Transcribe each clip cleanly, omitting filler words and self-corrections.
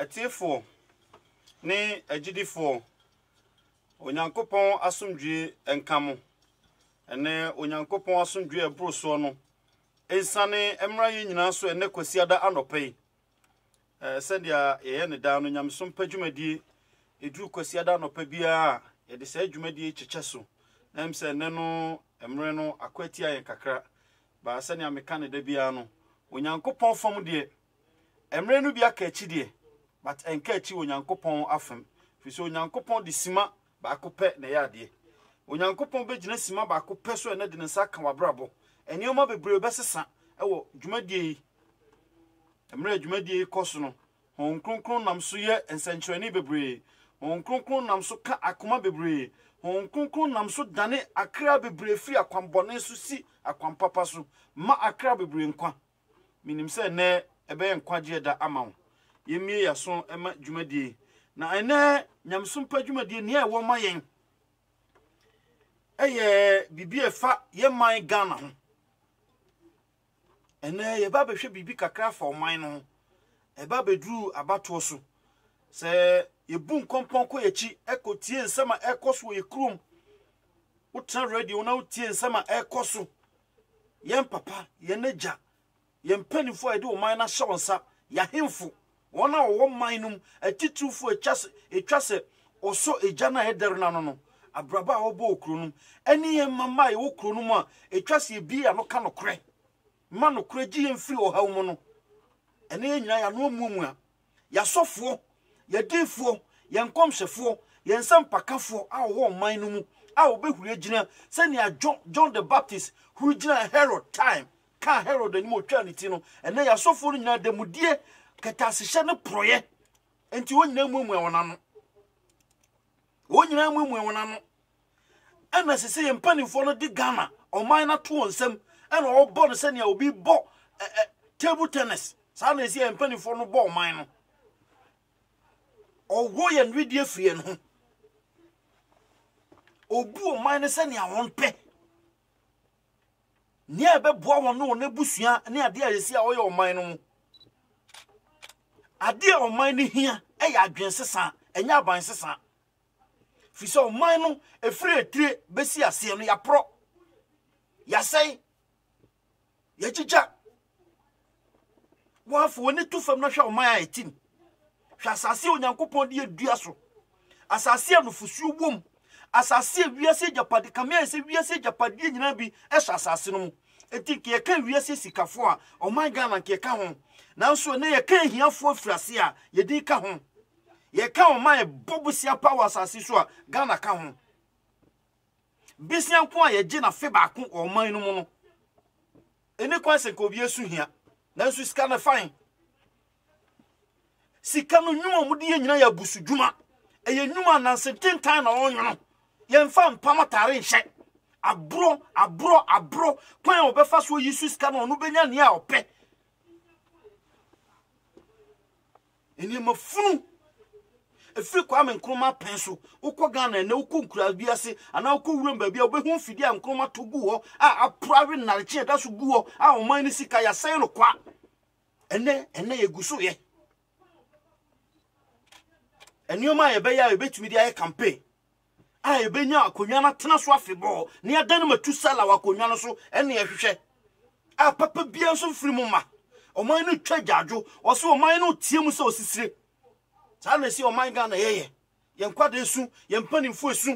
Atiefo ne agidifo Onyankopon asomdwe enkamo ene Onyankopon asomdwe ebroso no ensane emra yi nyina so ene kwasiada anopei sedia ye ne da no nyamsom padwumadi eduru kwasiada anopa bia ye de sa adwumadi checheso namse ne no emre no akwati ayen kakra ba sane ameka ne da bia no Onyankopon fam de emre no bia ka achi de but enka achi Onyankopon afem fiso Onyankopon de sima ba akopɛ na ya de Onyankopon begina sima ba akopɛ so ene de nsa ka wabrabo enioma bebre besesa ewo dwumadie emre dwumadie koso no hon kronkron nam so ye ensankyerani bebre hon kronkron nam so ka akoma bebre hon kronkron nam so dane akra bebre fi akwambone so si akwampapa so ma akra bebre nkwa minim se ne ebe nkwaje da amawo yemie yaso ema dwumadie na ene nyamsom pa dwumadie ne e wo ma yen eye bibi efa ye man Ghana ho ene ye ba behwe bibi kakra fa oman no e ba bedru abato so se ye bu nkompon ko yechi ekotie nsema ekoso ye krum utra radio na utie nsema ekoso yen papa ye neja yen panifo ede oman na shawonsa ya hemfo wona wo man num atitufo etwase oso eja na eder na no abraba obo okronum eni ye mama ye okronum a etwase ebi ya no ka no kre ma no kre gi emfiri ohaw mu no eni ye nyina ya no mumu a ya sofo ya defo ya nkomhefo ya nsampakafo a wo man num a obehuri agina sani a John the Baptist hu gina Herod time ka Herod ani mo twa ne ti no ene ya sofo no nyina demudie katasehye ne proye enti wonyina mumu wona no wonyina mumu wona no ana sese ye mpanifo no di Ghana oman na to onsem ana obo no sene obi bo table tennis sa na esi ye mpanifo no bo oman no owo ye nwedie fie no obu oman ne sene awon pe ni ebe boa won no na busua ne ade a yesi a oye oman no mu ade a oman ne hia e ya adwensesa enya abansesa fiso oman no efiri etire besi ase no ya pro ya sei ya chicha wafo woni tufam na hwa oman a etim hwa asase Onyankopon de adua so asase anufusuo wom asase wiase japade kamia se wiase japade nyina bi ehwa asase no mu etike ye kan wiase sikafo a oman Ghana ke ka ho nanso ne ye kan hiafo afirase a ye di ka ho ye ka oman bobusia power asase so a Ghana ka ho bisian ko a ye gi na fe ba ko oman no mu no ene kwanse ko bi esu hia nanso sika na fine sika no nwuma mu de ye nyina ya busu dwuma eye nwuma na sententan na onwono ye mfa mpama tare nhye abro kwan obefa so yisu sika na onu benya ne a ope eni mafunu efiri kwa me nkroma penso ukọ Ghana na ukọ nkura biase ana ukọ wuram ba bia obehu fidi a nkroma to gu ho a aprawe narche da so gu ho a oman ni sika ya sai no kwa ene ye guso ye enioma ye be ya ebetumi dia ye campaign a ebenya akonwa na tena so afebo ne adan matu sala wa akonwa no so ene ye hwehwe a papa bia so firi mu ma oman no twa gyajo o so oman no tie mu so osisire sa na si oman Ghana ye nkwada esu ye mpanimfo esu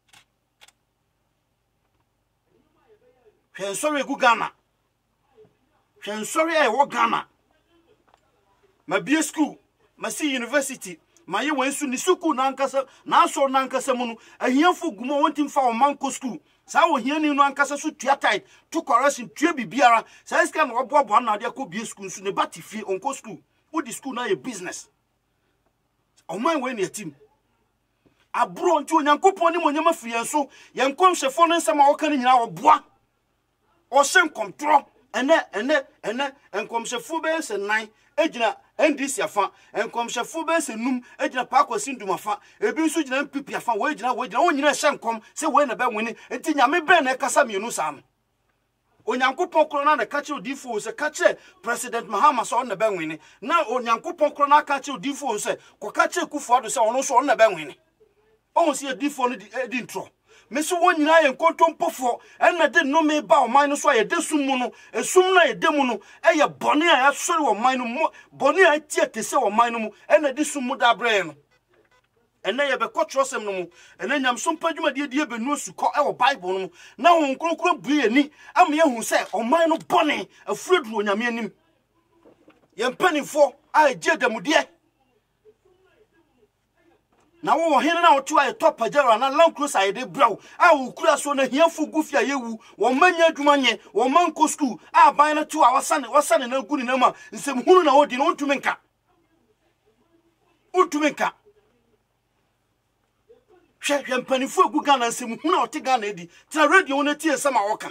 hwensori egu Ghana hwensori e wo Ghana ma bia school ma si university ma ye wensu ni suku na ankasa na aso na ankasa mu no ahiafo gumo wontim fa oman ko school sa wo hiani no ankasa so tua tight to correction tua bibiara sa iska na oboabo na ade ko bia school su ne batifie onko school wo di school na ye business oman we ne team abro nti Onyankopon ni monyama fie so ye nkomhefo no nsema wo kan nyina oboa o hyen kontrol ene enkomhefo be se nan ejina NDC afa enkomhefo be se num ejina pakosi ndum afa ebi nso jina mpipi afa wo ejina wo nyina hye nkom se wo na be wini enti nyame be na kasa mienu sa no onyankopon krona na kache odifo se kache President Mahama so on na benwini na onyankopon krona kache odifo se ko kache Kufuor se ono so on na benwini on se odifo no di ntro mesu wonyina ye nkontompofo na de no me ba o man no so ye de sumu no esum na ye de mu no eye bone a asori wo man no bone a tie tese wo man no mu na de sumu da bre no ena ye be kotrosem no mu ena nyamso mpadwuma de benu osukọ e wo Bible no mu na ho nkrokro bue ni am ye hu se o man no bone afreduru onyame anim ye mpanifo a je damude na wo hene na otu aye top ajara na Land Cruiser aye de braw a wo kura so na hiafo gufia yewu wo manya adwuma nye wo manko school a ban na tu a wasane na guni na ma nsem hunu na odi na untumenka hwe mpanifo egu Ghana nsem hunu oti Ghana edi tra radio na tie sama woka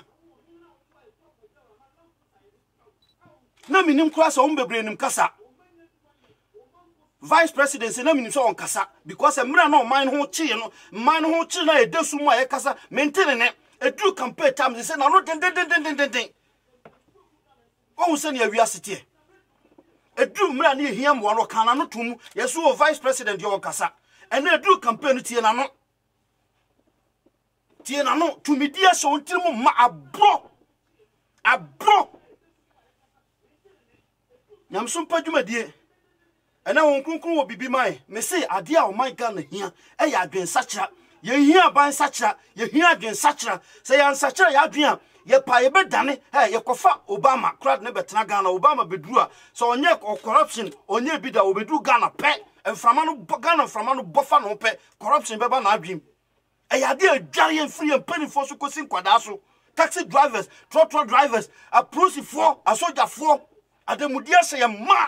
na minim kura so umbebre nim kasa Vice President say na minim so on kasa because emra na man ho chi no man ho chi na edesu mu aye kasa maintain ne edu campaign time say na no den o say na awia sete edu mra na ehia mo no kana no tum yeso Vice President yo kasa ene edu campaign tie na no tumidia so ntimu ma abro nyamso padwumadie ena won kronkron wo bibi mai me say ade a o my Ghana hia e ya adwen sachira ye hia ban sachira ye hia adwen sachira say ya sachira ya adwen ye pa ye bedane ye kofa Obama crowd ne betena Ghana Obama beduru a so onye corruption onye bi da obedu Ghana pe enframa no Ghana frama no bofa no pe corruption beba na adwen e ya de adware free and penny for so kosin kwada so taxi drivers truck drivers a police for a soldier for ademudia say ya ma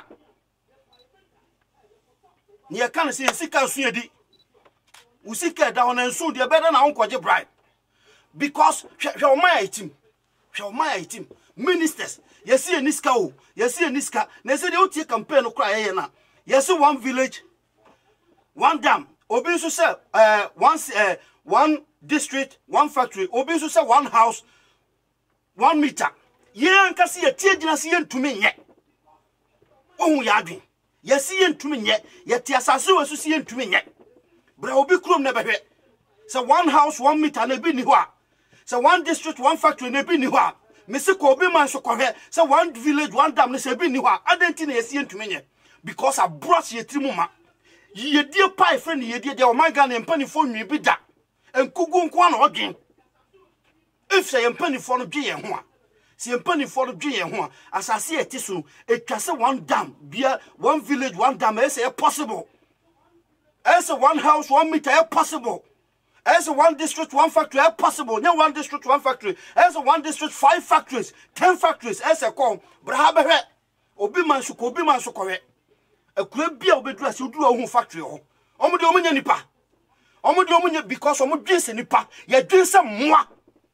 ni e kan se sika suedi usika da wona nsu de beda na onkoje bribe because hwe o my team ministers yesi eniska na se de utie campaign no kra ye na yesi one village one dam obi so say one district one factory obi so say one house 1 meter ye anka se ye tie gina se ye ntumi nye ohun ya adwen yesi ye ntumi nye ye tie asase wasu se ye ntumi nye bra obi krom na behwe say one house 1 meter na bi ni ho a say one district one factory na bi ni ho a mesi ko obi man so kohwe say one village one dam na se bi ni ho a adenti na yesi ye ntumi nye because a brush ye trimu ma ye die pai friend ye die o my Ghana empani fo nwi bi da enkugu nko na odwen if say empani fo no dwe ye ho a si empani fo no dwe ye ho a asase eti so etwase one dam bia one village one dam e say possible as one house 1 meter possible as one district one factory possible no one district one factory as one district 5 factories 10 factories as a call bra behwe obi man so kowe akura bia obedura se odura ho factory ho omo de omunya nipa omo de omunya because omo dwense nipa ye dwense moa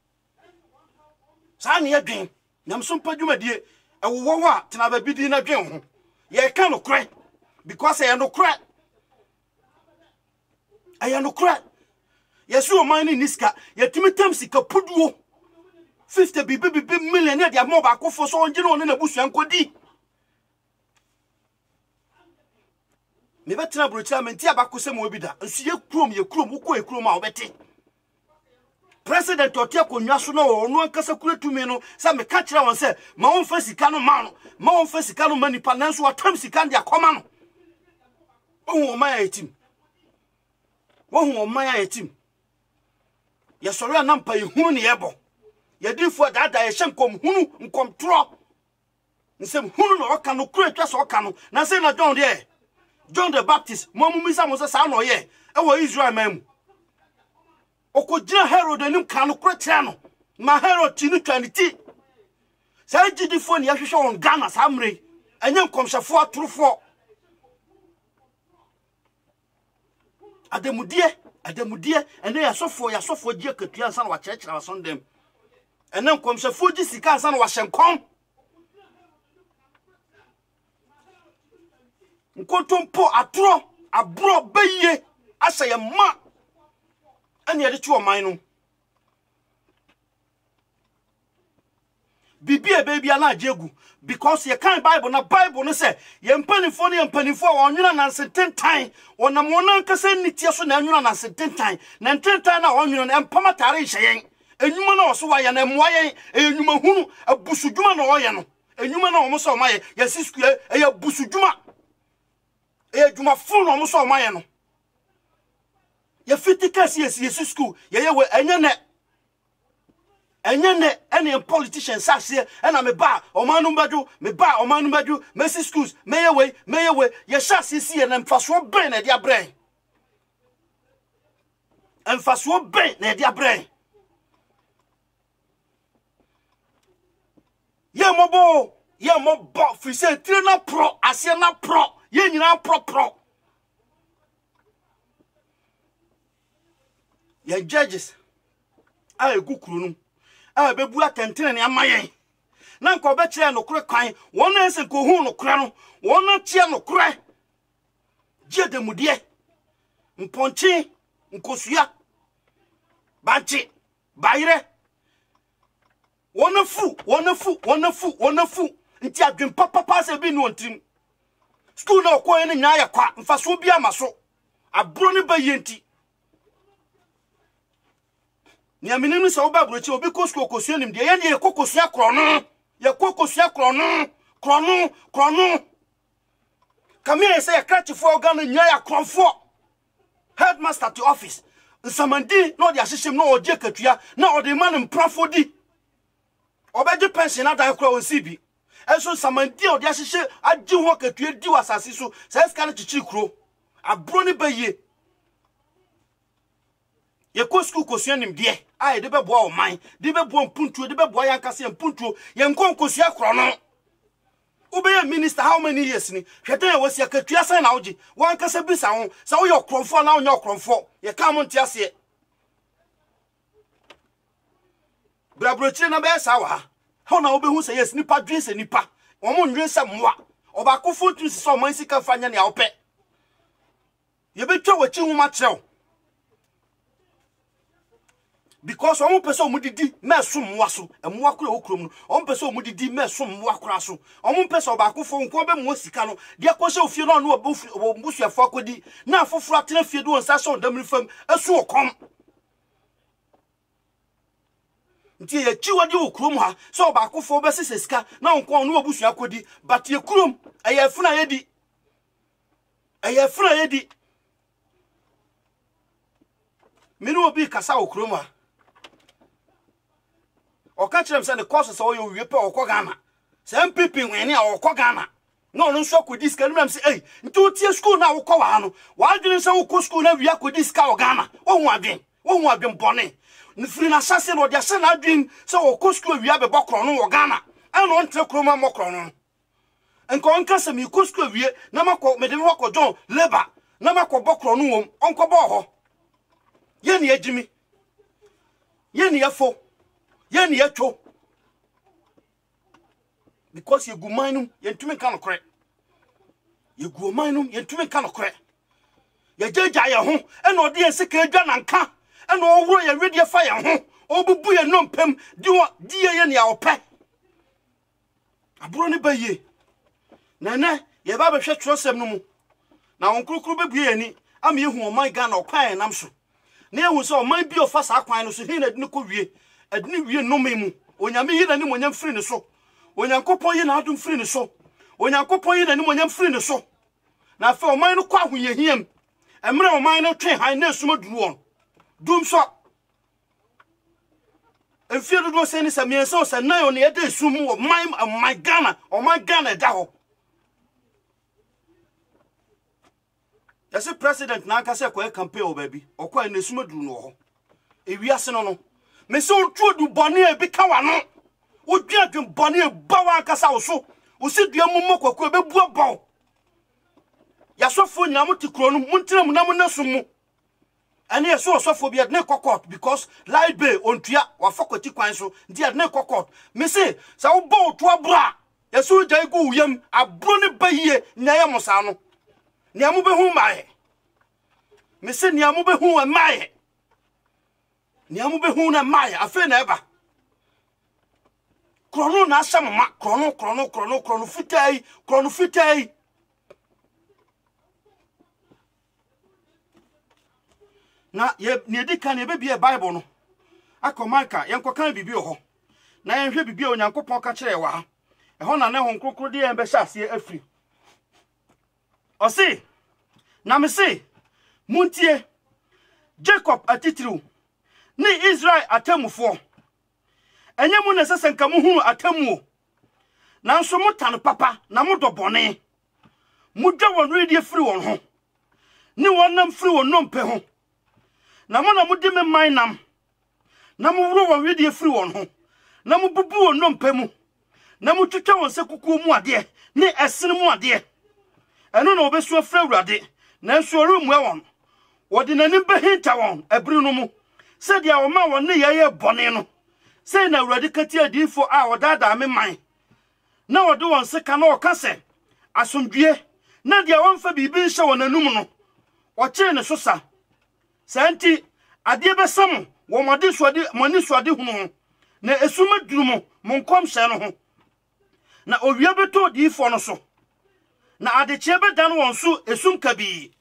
sa ne ye dwen nyamso mpadwumadie ewo a tena ba bidi na dwen ho ye ka no kre because ye no kre aya no kre yesu o man ni niska ye timi tam sika poduo 50 bibi million ya dia mo ba akofo so onje no na busu ankodi me betina brocha menti abakose mo bida nsu ye krom uko ye krom a obete president otia konwa so no ono ankasa kura tumi no sa me ka kira won se ma won fa sika no manipa nanso watam sika ndia koma no ohun o man ya etim ye sori anampa ye hunu ne yebo ye difo dada ye hyenkom hunu nkom tro nsem hunu no oka no kura twa so oka no na se na John the Baptist mamumisa mo se sa no ye e wo Israel mam okojina Herod anim ka no kura kira no ma Herod ti no twaniti sa gidifo ne yahwehwe on Ghana sa mre enye nkomhyefo atorofo adamudie ene yasofo gie katua ansa na wa kyerɛkyerɛ wasondem ene nkomhyefo gi sika ansa na wa hyenkom nkontompo atoro abro beye aseye ma ene yede tuo man no Bibia baby ana jegu because you can't Bible na Bible no say ye mpanifo ne mpanifo a onwuna na nsententan onam wonan kase nitie so na anwuna na nsententan na ntentan na onwuna na empama tare hyeyen enwuma na oso wa ye na emwa yen enwuma hunu abusudwuma na oye no enwuma na omo so maye ye sisku e abusudwuma e adwuma fu na omo so maye no ye fitikasi ye sisku ye we enye any politician sase na me ba omanu badu Messi schools meyewe ye sase si na mfaso ben na dia brain mfaso ben na dia brain ye mobo fi se tire na pro ase na pro ye nyina pro ye judges a egukuru nu a bebu atentene ne amayen na nko be kire no kure kwan won na ese ko hu no kure no won na tie no kure jedemudie mponchi nkosua banchi bayire won fu nti adwen papa se bi no ntim school na ko ene nya ya kwa mfaso bi amaso abro ne bayenti ni aminim se oba brochi obi kosko kosua nim de ye ne kokosua krono ye kokosua krono kamire se kratifo organ nya ya kronfo headmaster to office nsamandi no de ahyehyem no oje katua na ode man mprafodi obeje pension na dan kro won sibi enso nsamandi ode ahyehye agi ho katua di wasase so se ska na chichi kro abro ne baye ye kosko kosua nim de ai de beboa o man de beboa mpuntuo de beboa yankase mpuntuo ye nkonkosua krono ubeye minister how many years ni hwede ye wosia katua san na oji wankase bisa ho sa wo ye kronfo na wo nye kronfo ye ka mo ntiase brabrochire na be sa wa ha na obehu se yes nipa dwen se nipa wo mo ndwen se moa obakofo tu se so man sika fanya ne awpe ye betwa wachi huma kyerɛw because on person mudidi mesum mwaso emwa kura okrom no on person mudidi mesum mwa kura so on person obakofo nko be mo sika no de akose ofie no no obusuafo akodi na afoforo atena fie do onsa so ndamri fam esu okom nti ye chiwadi okrom ha so obakofo be sese sika na nko no obusu akodi but ye krom eye funa yedi minu obi kasa okrom ha oka kirem se ne course so yo wie pe okọ Ghana se MPP nwene a okọ Ghana no no nso akodi ska num se eh nti otie school na okọ wa no wa adwene se okọ school na wie akodi ska o Ghana ohun adwen bone ne firi na sase no de ase na adwen se okọ school wie abebọ kro no wo Ghana ana on tre kro ma mokro no enko onka se mi okọ school wie na makọ me de hokọ John labor na makọ bokro no wom onko bo ho ye ne agimi ye ne afo ye ni echo because ye gumanum ye ntumi kan okre ye gumanum ye ntumi kan okre ye jeja ye ho e na ode ye sika adwa nanka e na owuro ye wedie fa ye ho obubu ye nompem di ye ne ya opɛ aburo ne baye nana ye ba behwe trosem no mu na onkrukru bebue ye ni am ye hu oman Ghana okwan nam so na ehu so oman bi ofa sa kwan no so hin na de ne ko wie adini wie no memu onyame yi na ni monyam firi ne so onyankopon yi na adum firi ne so onyankopon yi na ni monyam firi ne so na afa oman no kwa ahoyehiam emre oman no twe han na esuma duru won dum so enfie do se ni samien so se nan yo ne ede esum wo oman Ghana da ho yase president na aka se ko e campaign o baby okwa na esuma duru no ho ewiase no me so otu du bone e bi ka wa no odwi adwen bone e ba wa aka sa wo so wo si dua mummo kwakwa be bu abon ya sofo nyam ti kro no muntra mu na mu nasum mu ane ye so sofo bi adne kokot because light bay ontua wa fokoti kwan so ndi adne kokot me se sa wo bo otu abra ye so jai go uyam abro ne bayie nya ye mosa no ne amu be hu mae me se ne amu be hu mae ni amu be hu na mai afa na eba krono na asamma krono fitai na ye ne di kan ye be bia Bible no akomanka yenko kan bibi ho na yenhwe bibi onyankopon ka kire wa ho na ne ho nkrokro de yen be hyase afri osi na me se muntie Jacob atitiriu ni Israel atamufo enye mu na sese nka mu hunu atamu nanso mutan papa na mudobone mudwa won redi free won ho ni wonnam free won nompe ho na mo na mudi me mainam na mo wuro won redi free won ho na mo bubu won nompe mu na mo twetwa won se kuku mu ade ni esene mu ade eno na obesu afra awurade nanso orumu won wodi nanim behinta won abiri no mu se dia wo ma won ne yeye bone no se na awurade kati adifo a wodada me man na wode won se ka na okase asomdue na dia won fa bibi nhyɛ won anum no okire ne sosa santi ade besam wo mode suade moni suade hunu na esuma durumo monkom hyɛ no ho na owia beto difo no so na adekye bedan won so esum kabi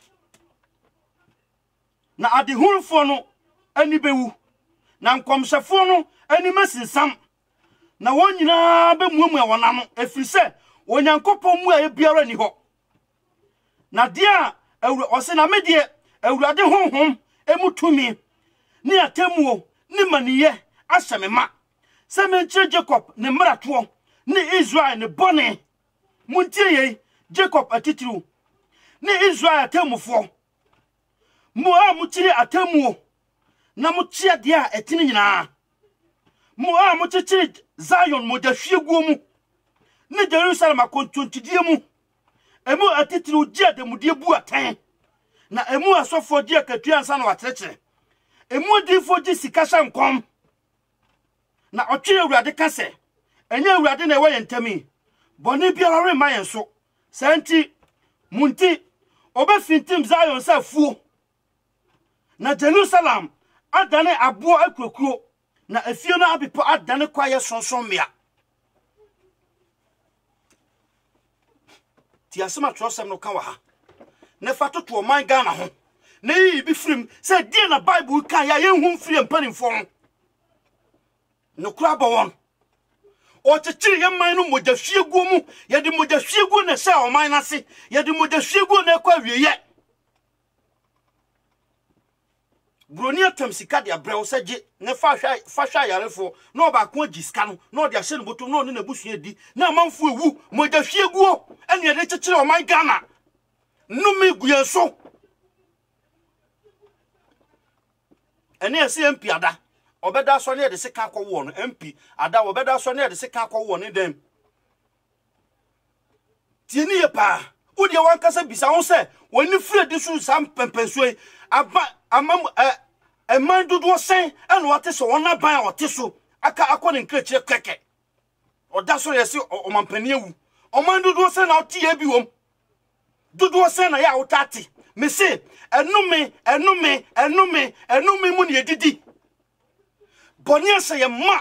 na adehurufo no ani bewu na nkomhyɛfo no ani masinsam na won nyina be muamu a wona no efrise onyankopɔn mu a ebiara ni hɔ na dia ɔse na medie awurade honhom emutumi ni atemuo ni maniye ahyemema se menkyere Jacob ne mrato ni Israel ne bone muntie ye Jacob atitiriu ni Israel atemufo mo a mukyere atemuo na mukyia dia etini nyina mo a mukyere Zion mo da hwiegu mu ni Jerusalem akontontidie mu emu atitiriu dia de mudie bu atan na emu asofo dia katua ansa na wakyerɛkyerɛ emu difo gi sika hyankom na ɔtwe awurade ka sɛ enye awurade na ɛwɔ yɛntami bɔne biara rema yɛn so santi munti obefintim Zion sa fuo na Jerusalem adane abo akrokro na afie no abipo adane kwaye sonsonmea ti asema trosem no kan wa ha ne fatoto o man Ghana ho na yi bi frim se die na Bible kan ya yenhum firi mpanimfo no kura bawon o chichiri yeman no modahwiegu mu ye de modahwiegu na se o man na se ye de modahwiegu na kwa wieye Bronia temsika de abrɛw sɛgye ne fa hwa yarefo na oba ko agiska no na ode ahye ne botom na one na busua di na amanfo ewu modahwieguo ene ye de chichiri o man Ghana numi guyenso ene ese MP ada obeda so ne de sika akɔwo no MP ada obeda so ne de sika akɔwo ne dem tieni ye pa odi wan kasa bisa ho sɛ woni firi de su sam pempensuoi aba amam man dodo sen ene wate so wona ban wote so aka akɔ ne nkrechire keke oda so yesi o mampani ewu o man dodo sen na wote ya bi wom dodo sen na ya wotate me se enome mu ne edidi boni ase ye ma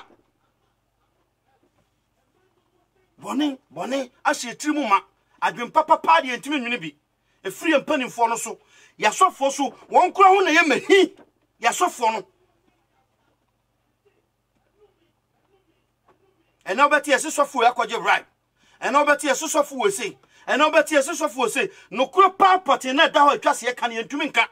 boni ase tirimu ma adwen papa pa de ntimi nwene bi efiri mpanimfo no so yasofo so won kura ho na ye mahi yasofo no ena obeti yesofo yakoje bribe ena obeti yesofo we sei ena obeti yesofo we sei no kura pa party na da ho atwase ye kan ye ntumi nka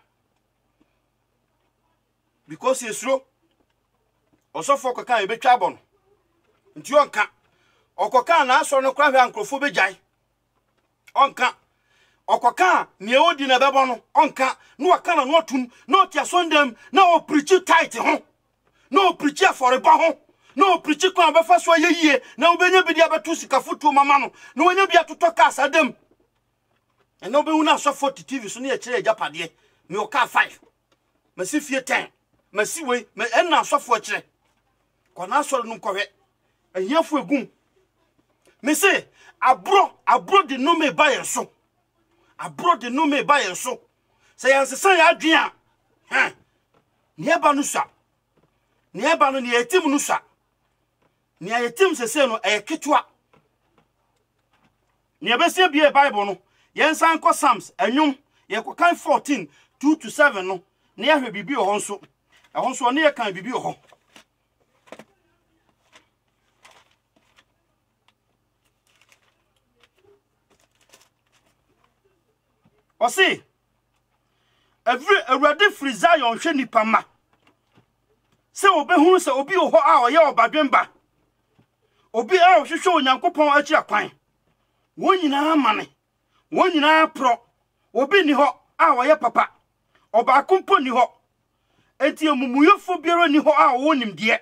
because yesuro osofo koka ye betwa abon nti onka okoka na aso no kura hwe ankrofo bejai onka okoka ne odi na bebo no onka no aka na no atum no tia sondem na o preach tight ho no preach aforeba ho no preach kwa befa so yeyie na obenya bidi abetu sika foto mama no na wonya bia toto ka asadem e no be hu na so 40 TV so na ye kire japade me o ka 5 masi fie 10 masi we me enna asofo kire kona so no nkɔhwe ehiafo egum me se abro de no me ba yenso abro de no me ba yenso se yansesan ya adwen a ne eba no sa ne eba no ne etim no sa ni ayetim sese no ayeketwa ni abesia bie Bible no yensan ko Psalms enwum yekokan 14 2 to 7 no ni ahwe bibi ho nso ehon so ne yekan bibi ho Osi Awurade firi Zion hwe nipa ma se obehunu se obi ho a oye obadwemba obi a ohwehwe Onyankopɔn achi akwan wonyina amane wonyina pro obi ni ho a oye papa obakompo ni ho enti emumuyefo biara ni ho a wonimde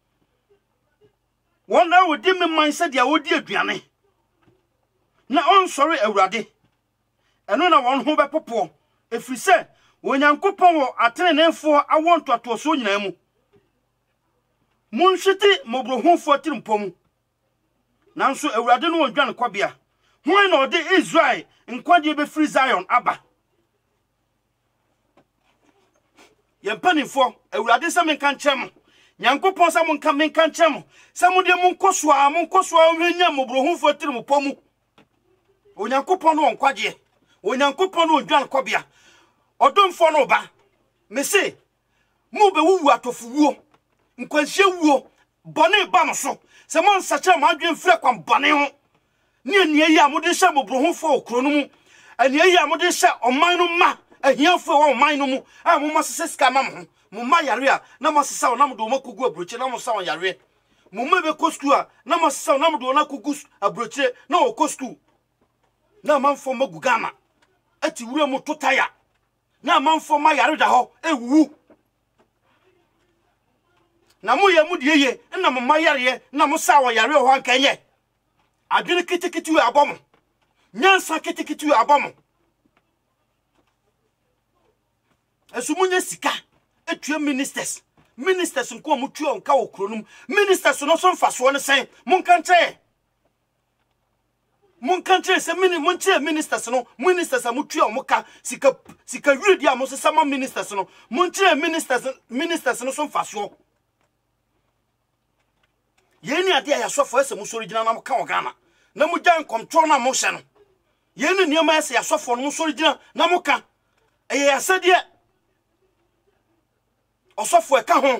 wona wodi memman se dia wodi aduane na onsori Awurade eno na won ho bepopo efiri se Onyankopɔn wo atenenefo awontoto so nyina mu munhwete mobrohunfo tirimpom nanso Awurade no wodwan kwabea hwan na ode Israel nkwade be free Zion aba yempanifo Awurade se menka nkyem Nyankopɔn se menka nkyem se mode munkosoa hwenya mobrohunfo tirimpom Onyankopɔn no nkwade Onyankopɔn no wodwan kwabea odomfo no ba me se mu be wuwu atofuwo nkwanhye wuo bone ba no so se mo nsacha ma adwen fira kwam bone ho ne anie yi amode hye mobrohunfo okro no mu anie yi amode hye oman no ma ahiafo wo oman no mu a mo masese sika ma mo mo ma yare a na mo sesa wo na mo do makugu abroche na mo sa wo yare mo ma be kostu a na mo sesa wo na mo do na kugu abroche na wo kostu na manfo magugana ati wure mu totaya na manfo ma yare da ho ewu na mo ye mu de ye na mo ma yare na mo sa wo yare ho ankenye adwene kitikiti abom nyansa kitikiti abom esumunya sika etue ministers nko mo tue onka wo kronum ministers no so mfaso ne sen monka nche se monche ministers no ministers amutue omoka sika wredi a mo se sama ministers no monche ministers no so mfaso yeni ade ya sofo ese musori gina na mo ka ogana na mo jan control na mo hye no yeni niam ese ya sofo no musori gina na mo ka eye asade osofo e ka ho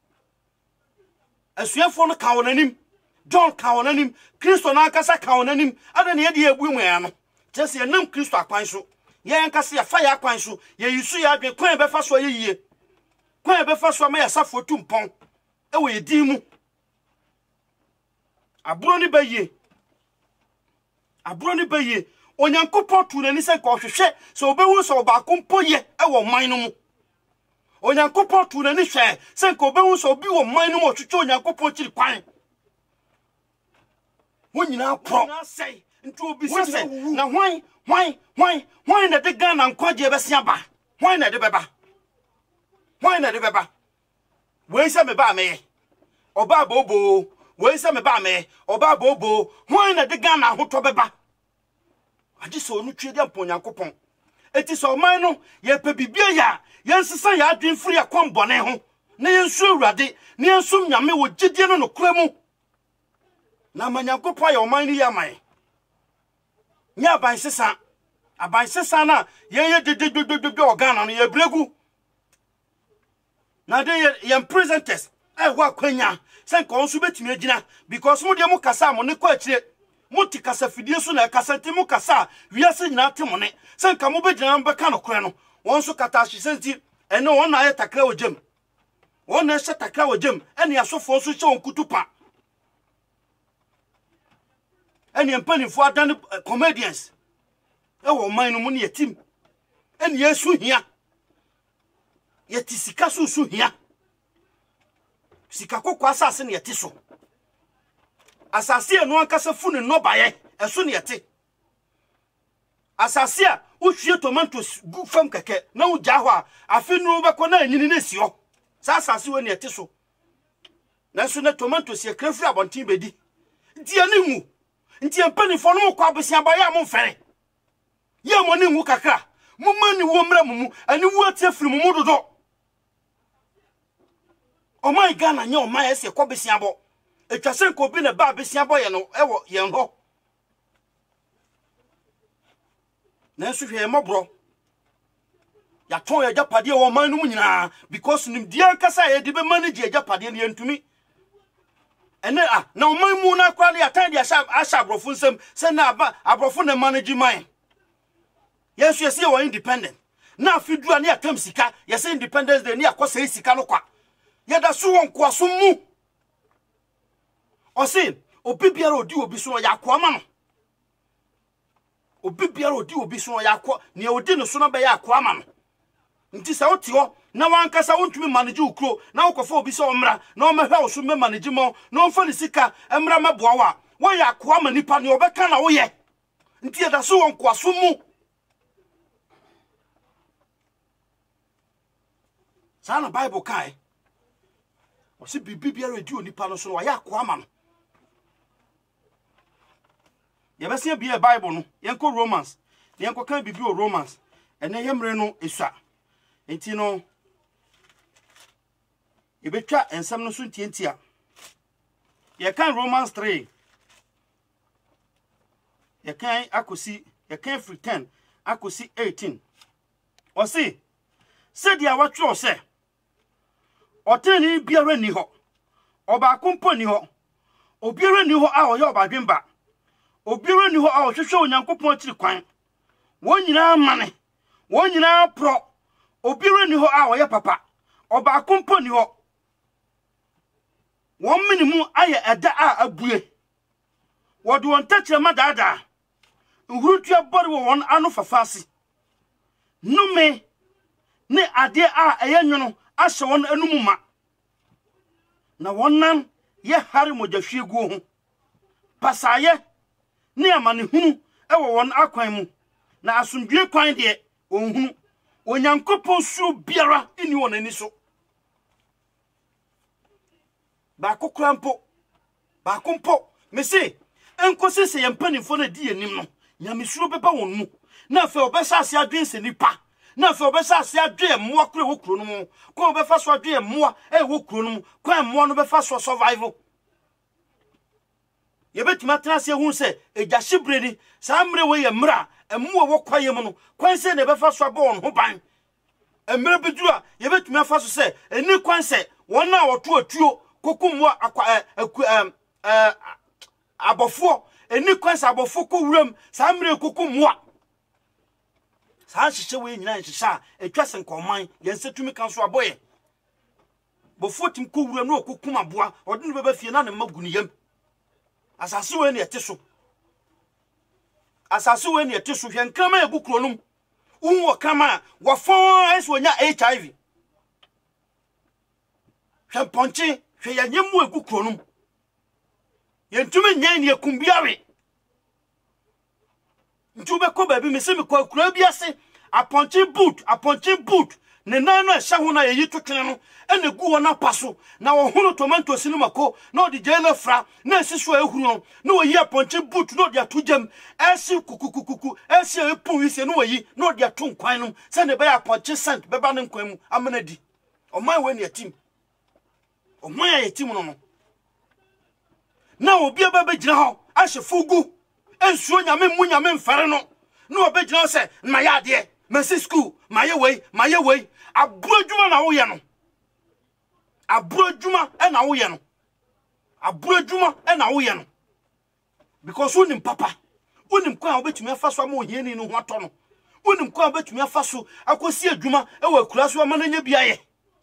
asuafo no ka wonanim John ka wonanim Kristo na akasa ka wonanim ade ne ye ebu mu ya no jese enam Kristo akwan so ye ankasa ya fa ya akwan so ye yisu ya adwen kwan be fa so ye yie kwan be fa so ma ya safo tumpon e wo ye din mu aburo ni baye Onyankopɔn tu nani se ko hwehwe so obewu so ba kompo ye e wo man no mu Onyankopɔn tu nani hwe se ko obewu so bi wo man no mu twetwe Onyankopɔn chiri kwan wonyina pro na sei ntu obi sese na hwan na de Ghana nkwaje besia ba hwan na de beba we se me ba me oba bobo we se me ba me oba bobo hwan na de Ghana hoto beba adi so onu twe de Onyankopɔn eti so man no ye pe bibia ya yensesa ya adwen firi akon bone ho na yensu Awurade na yensum nyame wo gidie no nokra mu na Onyankopɔn ya oman ni ya man nya abansesa na ye de organa no ye bregu na de ye presenters ho akwanya sen ko nso betimi agina because mo de mo kasa mo ne ko akire mo ti kasa fidie so na kasa ti mo kasa wiase nyina te mo ne sen ka mo begina mo beka no kore no won so kata hye senti ene won na ye takra wogem won na hye takra wogem ene asofo so hye won kutupa ene empanifo adan comedians e wo man no mu ne yetim ene yesu hia yetisika so hia sika kokwa asase ne yete so asase eno ankasa funu no baye eso ne yete asase a uhwie tomatoes gu fam keke na ugya ho a afenu beko na anyini na sio sa asase we ne yete so na so na tomatoes ye krafri abontin bedi die ne hu nti empanifo no kwa bosia baye a mo mfere ye mo ne hu kakra mo mani wo mra mu ani wo atiafiri mu dodo Oh my Ghana, your my ese kwabesiabo. etwa ko bi na ba besia boye no ewo yen ho na nso hwe mobro ya ton ya japade wo man no nyina because nim dia kasa ye de be manage ya japade ne yentumi ene na o man mu na kwa ya tan dia asha abrofo nsem se na abrofo na manage man yesu yesi wo independent na afidu ani atam sika yesi independence day ni akosa sika no kwa ye da so won kwa so mu o se obi biara odi obi so ya kwa ma no obi biara odi obi so ya kwa ne odi no so na be ya kwa ma no nti sa oti ho na wankasa wontumi manage ukro na wokofo obi so omra na o mehwa wo so me manage mo na o mfa sika emra maboa wa wo ya kwa ma nipa ne obeka na wo ye nti ye da so won kwa so mu sana Bible kai o se bibi biara odi onipa no so wa ya kwa ma no ye besia bi e Bible no yenko Romans yenko kan bibi o Romans ene yemre no esua enti no ye betwa ensam no so ntientia ye kan Romans 3 ye kan akosi ye kan free 10 akosi 18 o se dia watwo se oteni biara ni ho oba kompo ni ho obiara ni ho a oye obadwemba obiara ni ho a ohwehwe onyankopon akiri kwan won nyina mane won nyina pro obiara ni ho a oye papa oba kompo ni ho won minimu aye eda a abue wodo won tachire madada nhurutua bori won ano fafasi nume ne ade a eyenwono ahye won anumuma na wonnan ye hare mojahwiegu ho pasaye ne amanehunu ewo won akwan mu na asundwe kwan de onhunu onyankopon su biara ini won ani so ba kokrampo ba kompo mesi enkosese yempanifo na di anim no nyamesuro beba won mu na afa obesa ase adwense nipa na afa obesa ase adwe emmoa kure wokuro no mu ko obefa so adwe emmoa wokuro no mu ko emmoa no befa so survival yebetima trase hu se ejahyebre ni samre we ye mra emmoa wokwaye mu no kwanse na befa so abon ho ban emre bedura yebetima afa so se eni kwanse won na woto atuo kokummoa abofo eni kwanse abofo ko wuram samre kokummoa sa hyehyɛ we nyina hyehyɛ etwa senkoman yensetumi kan so aboye bofotim ko wura no okokum aboa ode no beba fie na ne maguniyam asase we ne ete so asase we ne ete so hwe nkrama egu kronum unwo kama wo fon eso nya HIV hwe ponche hwe yanyemu egu kronum yentumi nyan ne akumbiawe ntube ko baby me se me kwa kura bi ase aponche boot ne nano ehya ho na yeyi totwen no ene gu wona paso na wo hono tomatoes ni mako na odi jela fra na esiso ehuru no na wo yi aponche boot na odi atujam esi kukukukuku esi epun ise na wo yi na odi atun kwan no se ne be aponche scent beba ne nkwan mu amenadi oman we ne yatim oman ya yatim no na obi aba gina ho ahye fugu ensuo nyame mu nyame mfare no na obegina se na ya de mesi school maye wei abuadwuma na wo ye no abuadwuma na wo ye no abuadwuma na wo ye no because unim papa unim kwa obetumi afaso ama ohiani no ho ato no unim kwa obetumi afaso akosi adwuma wa kuraso ama nanya biaye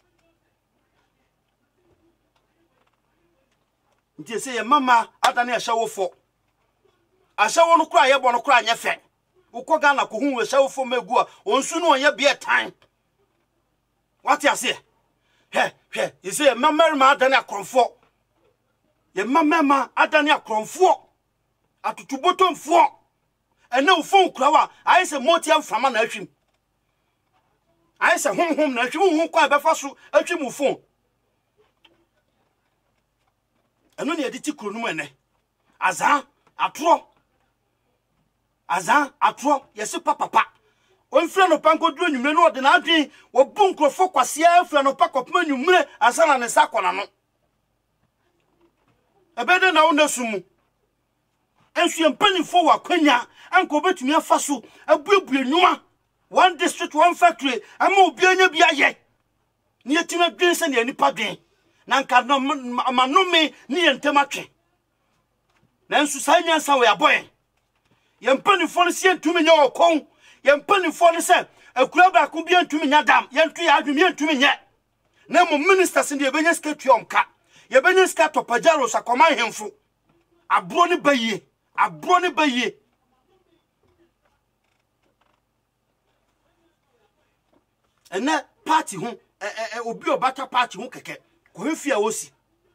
nti se ye mama adane ahyawofo ashawo no kura ye bo no kura anya fe ukoga na ko hu we shawofo megu a onsu no onye bia tan what ase he you say mama adane akromfo ye mama adane akromfo atutubotomfo ene ufon kura wa ayese motia mfama na ahwim ayese honhom na ahwim hu kwa befa so ahwim ufon eno ne yedi tikuro no ene azan atro yesi papa onfre no panko duro nwumre no de na adwen wo bu nkrofo kwasia afre no pakopma nwumre asana ne sakona no Ebede na wona sumu. Ensu yempanifo wa kwanya anko betumi afa so abuebue nwuma. One district, one factory, ama obi anya bi aye. Ni etima dwen se ne nipa dwen. Na nka no manome ni yentem atwe. Na ensu sa nyansa we aboy. Yempanifo no se entumi nya okon. Yempanifo no se akura ba ko bi entumi nya dam. Yentu ya adwumi entumi nya. Na mo ministers ndi ebenya skatu omka. Yebenya skatu pajaro sa koman hemfo. Abro ne baye. Abro ne baye. Ena party ho obi obata party ho keke ko hefia wosi.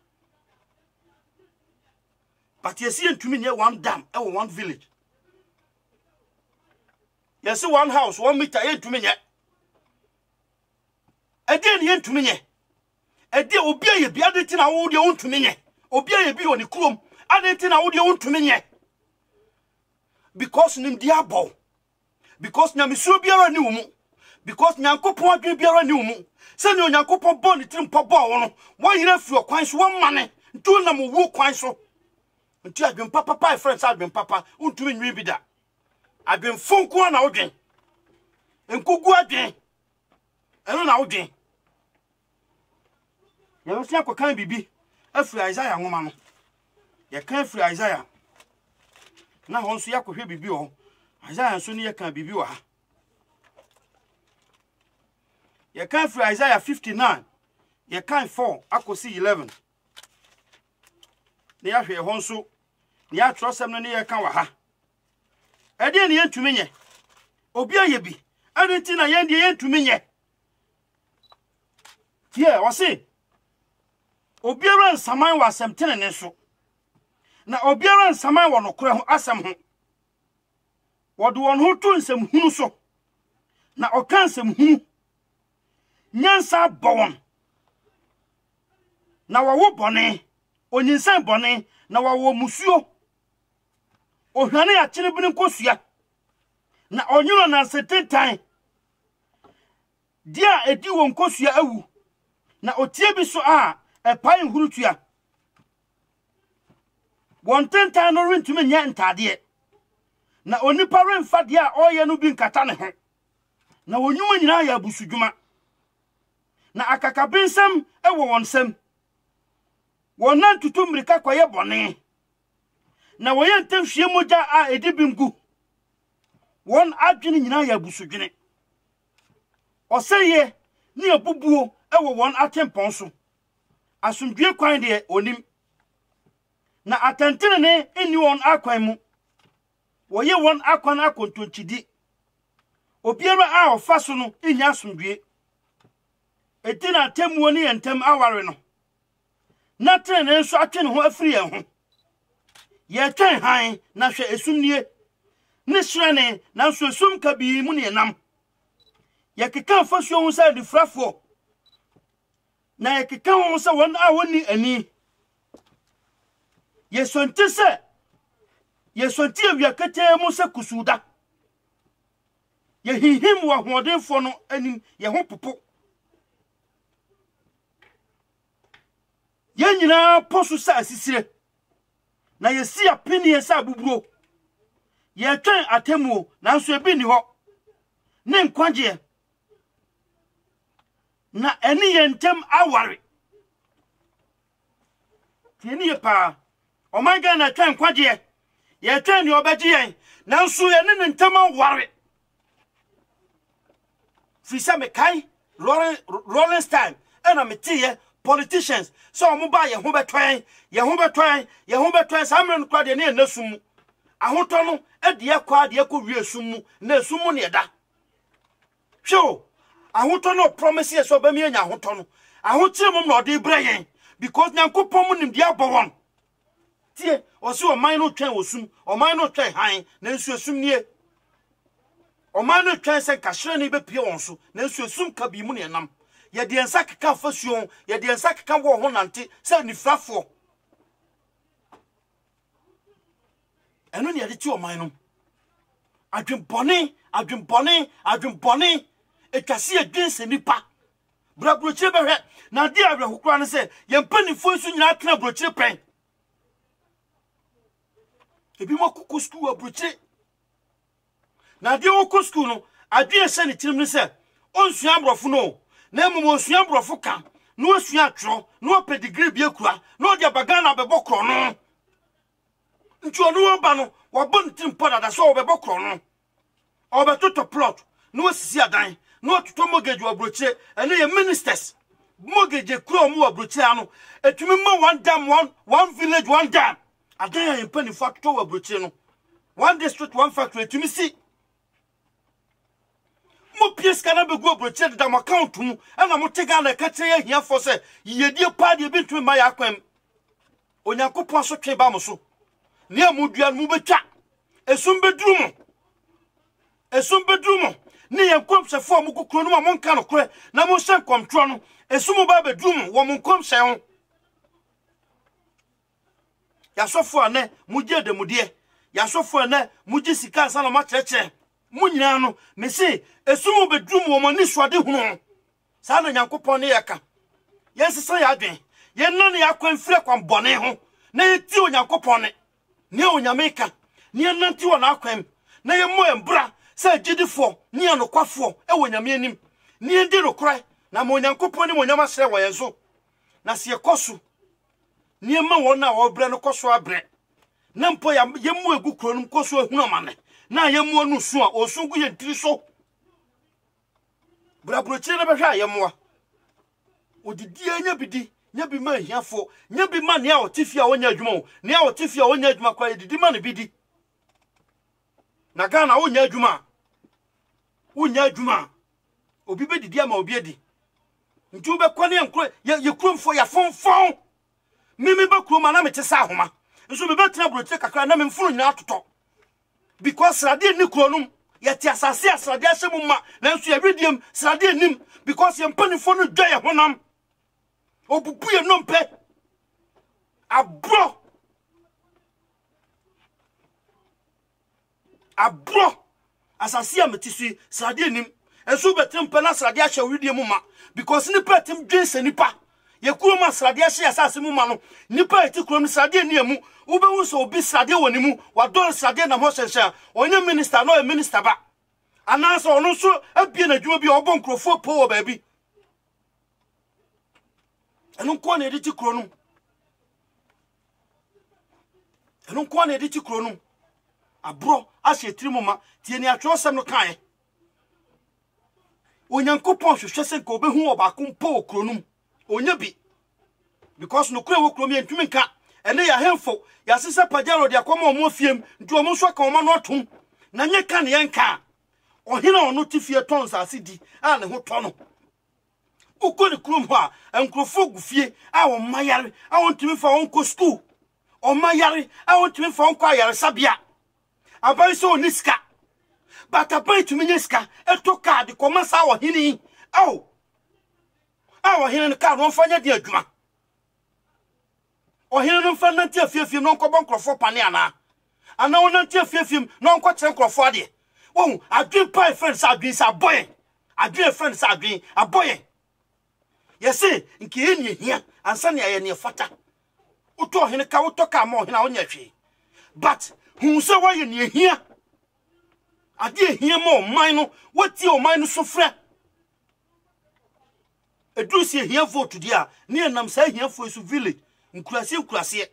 But yesi entumi nye one dam e one village. Yesi one house 1 meter entumi nye. Ede ne entumi nye. Ede obi aye bi adeti na wo de ontumi nye. Obi aye bi oni krom adeti na wo de ontumi nye. Because nim dia bo. Because nyamisuo biara ni wo mu. Because nyankopon adwen biara ni wo mu. Se ne nyankopon bo ni trimpo bo wo no. Wo yire fi okwan so wo mane. Ntu na mo wo kwan so. Ntu adwen papa friends adwen papa untumi nwi bi da. Adwen fonko na odwen. Enkugu adwen. Eno na odwen. Ya no sia kokan bibi afri Isaiah nwoma no. Ya kan afri Isaiah. Na ho nso yakohwe bibi ho. Isaiah nso ni ya kan bibi wa ha. Ya kan afri Isaiah 59. Ya kan 4 akosi 11. Ne ya hwe ho nso. Ne ya trosem no ne ya kan wa ha. Ede ne yentumi nye. Obi aye bi. Adenti na yende yentumi nye. Tie, wase. Obiara nsaman wa asɛmtene ne so. Na obiara nsaman wa nokore ho asɛm ho. Wɔde wɔn ho to nsɛm hunu so. Na ɔka nsɛm hunu. Nyansa bɔ wɔn. Na wɔwo bɔne. Onyinsan bɔne. Na wɔwo musuo. Ohwane ya kyene bi nkosua. Na onyuro na setentan. Dia edi wo nkosua awu. Na otie bi so a epai nhurutua. Wontentan no rentumi nya ntade. Na onipa remfa de a oye no bi nkata ne ho. Na wonyuma nyina ya busudwuma. Na akakabensem ewo wonsem. Wonan tutu mrika kwaye bone. Na woye ntemhwie moja a edibimgu. Won adwene nyina ya busudwene. Oseye ni ebubuo ewo won atempon so. Asumdwe kwan de onim. Na atentene ne eni won akwan mu. Woye won akwan akontonchidi. Obiara a ofa so no enya asumdwe. Etina atemuo ne yentem aware no. Na trene nso atwe ne ho afiri ye ho. Ye twen han na hwe esumnie. Ne srene na nso esum ka bi mu ne nam. Ye keka fasuo ho sa difrafo. Na ye keka ho sa won a woni ani. Ye sonti se. Ye sonti awiakete mu se kusuda. Ye hihim wa hodenfo no anim ye ho popo. Ye nyina posu sa asisire. Na ye si apini ye sa buburo. Ye twen atemuo na nso ebi ni ho. Ne nkwaje. Na eni ye ntem aware. Tieni ye pa. Omanga na twen nkwaje. Ye twen ni obaji yen. Na nso ye ne ntem aware. Fisa me kai Rolling Stone ena metiye politicians so omuba ye ho betwen samren kwa de ne enasum ahoto no ede yakwa de yakọ wiesum na esum ne eda hwo ahoto no promise ye so ba mi anya ahoto no ahokyere mum na ode ibrayen because nyankopon mu nim de abowon tie o se o man no twen osum o man no twen han na nsu esum nie o man no twen se kahre ne be pie won so na nsu esum ka bi mu ne nam ye de ensa keka fasuon ye de ensa keka wo ho nante se nifrafo eno ne ye de ti o man no adwen bone etwase adwense nipa brabrochire behwe na de awrehokura ne se ye mpanifo nsu nyina tena brochire pen ebi mo koko school abroche na de wo school no adwe se ne tirim ne se onsua abrofo no na emu onsua abrofo kan no osua atro no pedigree bi ekura no de bagana bebo kro no nti onu oba no wo bon tim pada da so wo bebo kro no obeto plot no osisi adan no to mortgage abroche ene ye ministers mortgage kuro mu abroche ano etumi ma one dam one village one dam adan ya impani factory abroche no one district one factory etumi si mo pies kana be go abroche da mo account mu ana mo tega na ka tire hia for se yedie pa de bi ntumi ma ya kwam onyankopon so twe ba mo so ne amudua mu betwa esum bedru mo ne yankom se fo mo kokro no mo nka no kore na mo hye komtro no esum ba bedru mo wo mo nkom se ho ya sofo ane mugye de mudie ya sofo ane mugye sika ansa na ma cheche mu nyina no me se esum bedru mo mo ni soade hunu sa na nyankopon ne yaka yensesa ya adwen yenna ne yakwan fire kwan bone ho na yeti onyankopon ne onyameka ne nanti wona akwan na yemo embra sa gidifo ni anokwafo e wonyame anim ni ndi rokrai na mo nyankopon ni mo nyama sere wo yenso na se ekosu ni ema wona wo bre no koso abre na mpo ya yemu egu kronum koso ehunu amane na yemu onu su a osungu ye ntiri so bra brochire na behwa yemu odidi anya bidi nya bi ma hiafo nya bi ma ne a otifia wonya adwuma o ne a otifia wonya adwuma kwa didi ma ne bidi na Ghana wonya adwuma obi be didi ama obi edi ntu be kwane enkro ye kromfo ya fonfon mimi be kroma na mete sa ahoma nso me betena broche kakra na me mfunu nyina atoto because rade ni kronum ye ti asase asrade ahyemu ma na nso ye wediem srade nim because ye mpanifo no dwa ye honam obubu ye nompe abro asase ametisui srade nim enso betem pena srade ahye wediem ma because ni petem dwense nipa ye kuroma srade ahye asase mu ma no nipa eti kurom srade ni emu ubewu so obi srade woni mu wadon srade na mo hyenhyen onye minister no e minister ba ananso ono so abie na dwuma bi obon nkrofo po wo ba bi enu ko na editi kronum abro ahye tirimuma tie ni atwosem no kan onyankopon hwehwe se ko obehu obakon po kronum onya bi because no kure wo krom ye ntumi nka ene ya hemfo ya sese pagaro de akoma omo fiem nti omo so ka oma no atom na nye ka ne yenka ohina ono tifie tons asidi a ne ho to no ukoni krom ho a enkrofo gufie a wo mayare a wo ntumi fa wonko school o mayare a wo ntumi fa wonko ayare sabia abai so niska bata bai tumi niska eto card komasa wo hini awo hini ne ka no fanya de adwuma ohine no fa nanti afiafiem no nkobon krofo pane ana wo nanti afiafiem no nko kire krofo ade wo adwen pai friends adwen sa boy adwen friends adwen aboye yesi nke enie hia ansa ne aye ne fata uto ohine ka uto ka ma ohine wonya hwe but hu se wa ye ne hia ade hia mo man no wati o man no so fra edusi hia vote dia ne nam sa hia fo su village nkurase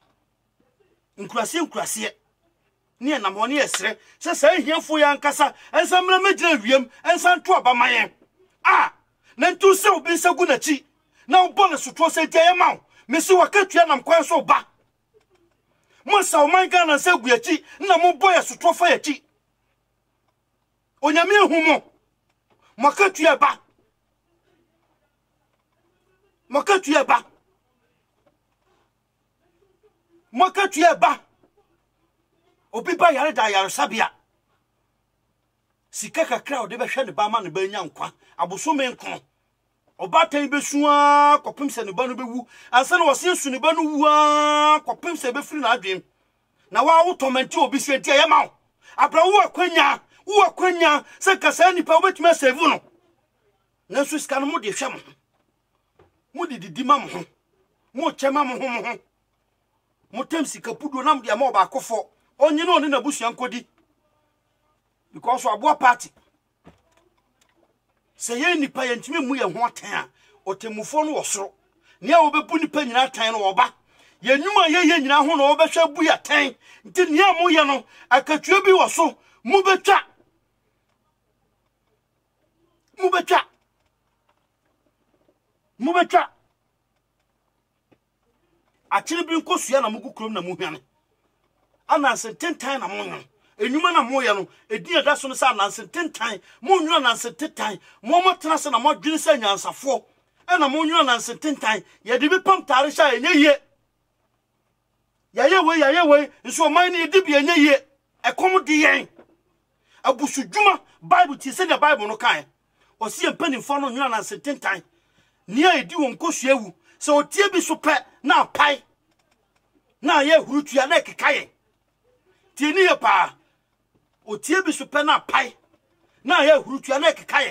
ne nam woni esre se sa hia fo ya nkasa ensa mra megina wiem ensa nto abamayen na ntu se obi se gu na chi na obo ne soto se dia yema me se wakatua nam kwan so ba mo sa o man Ghana se gu achi na mo boy soto fa ya chi onyame ehumo makatua ba obi ba yare da yare sabia sika kakra ode be hwe ne ba ma ne ba nya nkwa aboso me nko obatan be suaa kopim se ne ba no bewu ansa na wose su ne ba no wuaa kopim se be firi na adwem na wa wo tomenti obi se tie yema abra wo akwanya se kasa nipa obetuma save no na so sika no mo de hwe mo de didi ma mo chema mo ho mo tem sika pudo na mo de ma obakofo onye no ne nabusuan kodi because aboa party se ye nipa ye ntimi mu ye ho atan a otemufo no wosoro ne a obebu nipa nyina atan no oba ye nwuma ye nyina ho no obehwa bu ya tan nti ne a mo ye no akatua bi woso mu betwa achiri bi nkosua na mugu krom na muhwane ananse tentan na monyo enwuma na moye no edin eda so no sa ananse tentan monyo ananse tentan mo tena se na modwene se nyansafo na monyo ananse tentan ye de bi pam tare sha enye ye yaye we nso man ni de bi enye ye ekom de yen abusudwuma bible ti se na bible no kan o se empanimfo no nyo ananse tentan ni a edi won kosua wu se otie bi so pe na pai na ye hurutua na kekaye tie ni ye pa otie bi so pe na pai na ye hurutua na kekaye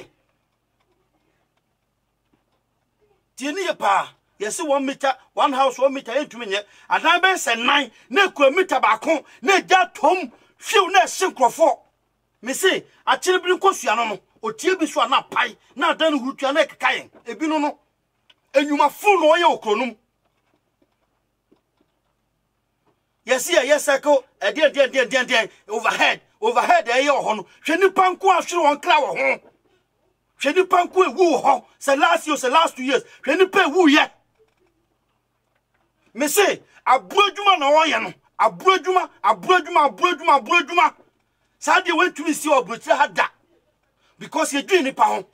tie ni ye pa yesi 1 meter 1 house 1 meter entumi nye adan be se 9 na kura meter ba kon na ja tom hwew na hyenkrofo me se akire bi nkosua no otie bi so na pai na adan hurutua na kekaye ebi no enyuma fu no ye okronum yes cycle den overhead e ye ho no hwe nipa nko ahwere won kra wo ho hwe nipa nko ewu ho say last 2 years hwe nipa ewu ye me say abuadwuma na wo ye no abuadwuma sa de wentumi si obrochire hada because ye dwi nipa ho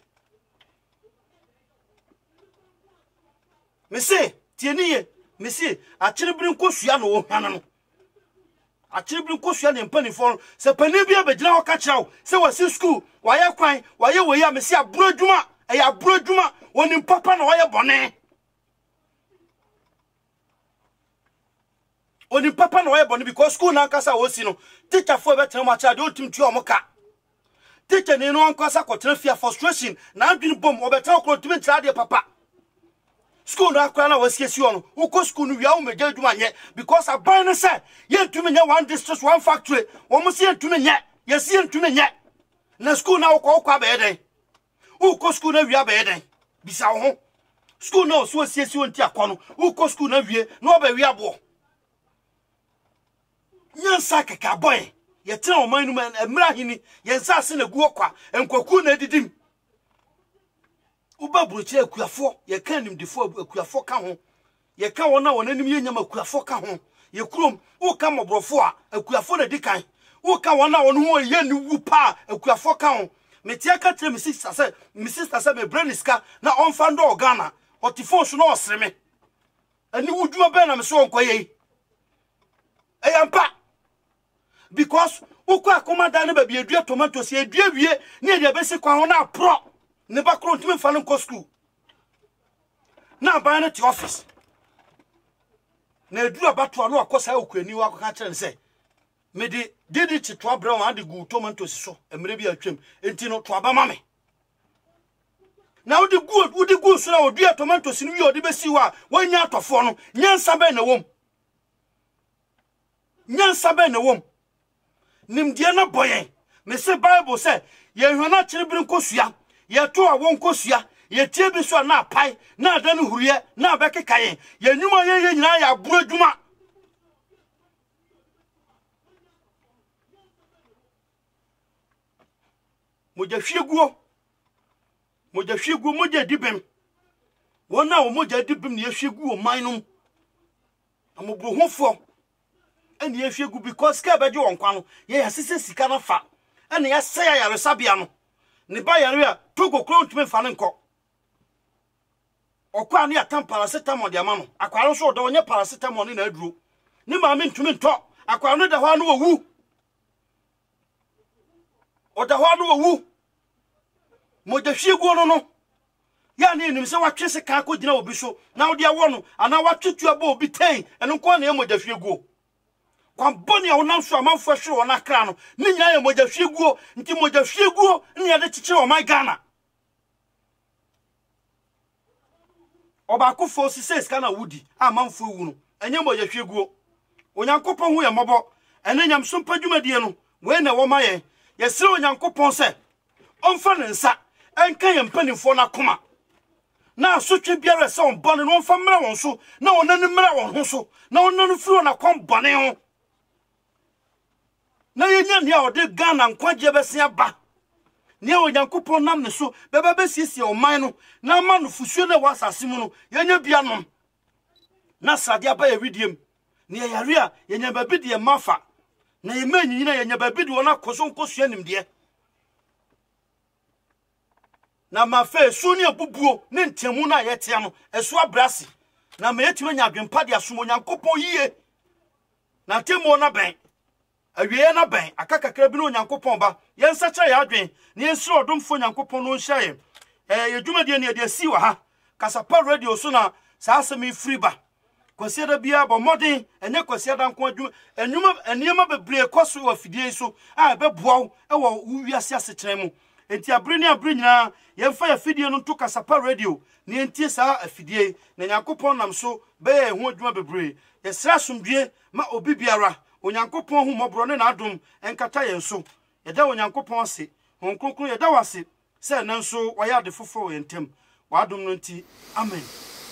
me say tieniye me say akire bi nkosua no wo hwana no akire bi nkosua ne mpanifo se pani bi abegina ho ka kirawo se wasi school waye kwan waye weya me say aburadwuma eya aburadwuma woni papa na waye bone because school na nkasa wosi no teacher fo be tena ma cha de otimtu omoka teacher ne no nkasa kotena fear frustration na adwini bom obetena okro timi ntra de papa school na akwa na wasiesi ono uko school no wia umeje adwuma nye because aban ne say ye ntumi nye one district one factory wo mo se ntumi nye ye se ntumi nye na school na ukwa be den uko school na wia be den bisa wo ho school na so wasiesi wonti akono uko school na wie na oba wia bo nyansa keka boy ye tena o man no emra hini ye nsa ase na guo kwa enkwaku na didim uba bruche akuafo ye kan nimdifo akuafo ka ho ye ka wona wonanim ye nyama akuafo ka ho ye krom wo ka mobrofo a akuafo na dikan wo ka wona wono ho ye ni wu pa akuafo ka ho metia ka tre mi sister say me braniska na onfa ndo organa otifo so na osreme ani wuduma be na me so onkoye eyampa because ukwa komanda na baby edua tomatoes ye edua wie ne de besi kwa ho na pro ne ba kro ntime fa no school na ban na ti office na edua bato alo akosa okwani wa ka kire nse me de didi ti to abra wa de gu tomatoes so emre bi atwem enti no to aba mame na odi gu so na odua tomatoes ni wi odi besi wa wanya atofo no nyansa be na wom nimdie na boyen me se bible say ye hwana kire bi nkosua ye to awon nkosua ye tie bi so na pai na adan huriye na abekekaye ye nwuma ye nyina ya buradwuma moja hwieguo moja dibem wona wo moja dibem ne ye hwieguo manum amobrohofo eni ye hwegu because ka beje won kwa no ye yasese sika na fa eni ya se ya yaresabia no ne ba yare a togo kro ntime fa ne nko okwa ne atam paracetamol de ama no akwaro so do onye paracetamol ne na aduro ne ma me ntime nto akwaro no da ho no wowu oda ho no wowu moja hwegu no ya ne nim se watwe se ka ko gina obi so na wo de awo no ana watwetu aba obi ten eno ko na ye moja hwegu kwa boni ya unamsu amanfu ashiro wanakra no ni nyina ye moja hweguo nti moja hweguo ni ya de chichire o my Ghana oba ko fo si says kana wudi amanfu ewu no enye moja hweguo onyankopon hu ye mobo ene nyamso padwumadie no we na wo maye yesire onyankopon se onfa ne nsa enka ye mpanimfo na koma na asotwe biara se on bone no onfa mra won so na onani mra won ho so na onani firi na kon bone ho na yenya ne a ode Ghana nkwaje besia ba ne onyankopon nam ne so beba besiesie oman no na ma no fusuo na wasase mu no yenya bia no na sade aba ye widiem ne yare a yenya babi de mafa na yema nyina yenya babi de wona koso nkosua nimde na mafe su ne abubuo ne ntemu na yetia no eso abrasi na ma yetima nya adwempa de asom onyankopon yie na temo na ben awie na ben akakakra bi no onyankopon ba yensa kya ya adwen ne ensiro odomfo onyankopon no nhyaye yedwumadie ne de si wa ha Kasapa radio so na saa asemi free ba kwasiada bia bo modern enye kwasiada nko adwu enuma bebre koso wa fidie so a beboaw e wo wiase asekere mu enti abre nyina yemfa ya fidie no to Kasapa radio ne enti saa afidie na nyankopon nam so be ho adwuma bebre yesra somdue ma obi biara onyankopon hu mobro ne na adom enkata yen so yeda onyankopon ase honkronkron yeda wase se nanso waya de foforo yentem wa adom no nti amen.